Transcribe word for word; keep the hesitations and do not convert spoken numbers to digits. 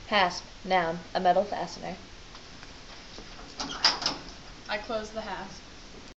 Hasp, noun, a metal fastener. I close the hasp.